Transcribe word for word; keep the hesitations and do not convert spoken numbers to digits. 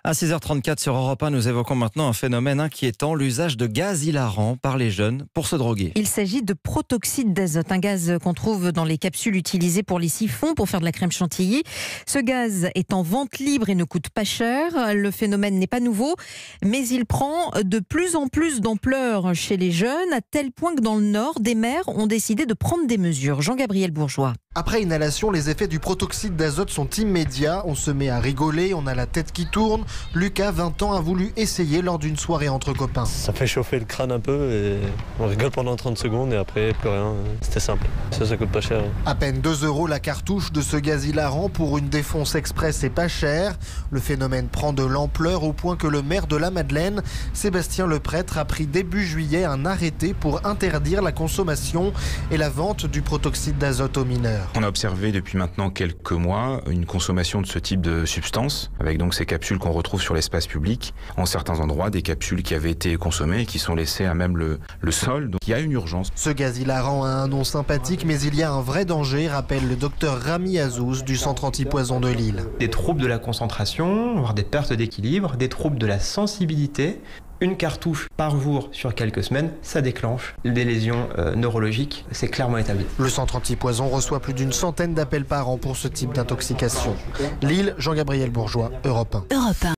À six heures trente-quatre sur Europe un, nous évoquons maintenant un phénomène inquiétant, l'usage de gaz hilarant par les jeunes pour se droguer. Il s'agit de protoxyde d'azote, un gaz qu'on trouve dans les capsules utilisées pour les siphons pour faire de la crème chantilly. Ce gaz est en vente libre et ne coûte pas cher. Le phénomène n'est pas nouveau, mais il prend de plus en plus d'ampleur chez les jeunes, à tel point que dans le Nord, des maires ont décidé de prendre des mesures. Jean-Gabriel Bourgeois. Après inhalation, les effets du protoxyde d'azote sont immédiats. On se met à rigoler, on a la tête qui tourne. Lucas, vingt ans, a voulu essayer lors d'une soirée entre copains. Ça fait chauffer le crâne un peu et on rigole pendant trente secondes et après plus rien. C'était simple. Ça, ça coûte pas cher. À peine deux euros la cartouche de ce gaz hilarant pour une défonce express et pas cher. Le phénomène prend de l'ampleur au point que le maire de la Madeleine, Sébastien Leprêtre, a pris début juillet un arrêté pour interdire la consommation et la vente du protoxyde d'azote aux mineurs. On a observé depuis maintenant quelques mois une consommation de ce type de substance, avec donc ces capsules qu'on retrouve sur l'espace public, en certains endroits, des capsules qui avaient été consommées et qui sont laissées à même le, le sol. Donc il y a une urgence. Ce gaz hilarant a un nom sympathique, mais il y a un vrai danger, rappelle le docteur Rami Azouz du centre antipoison de Lille. Des troubles de la concentration, voire des pertes d'équilibre, des troubles de la sensibilité. Une cartouche par jour sur quelques semaines, ça déclenche des lésions euh, neurologiques, c'est clairement établi. Le centre antipoison reçoit plus d'une centaine d'appels par an pour ce type d'intoxication. Lille, Jean-Gabriel Bourgeois, Europe un. Europe un.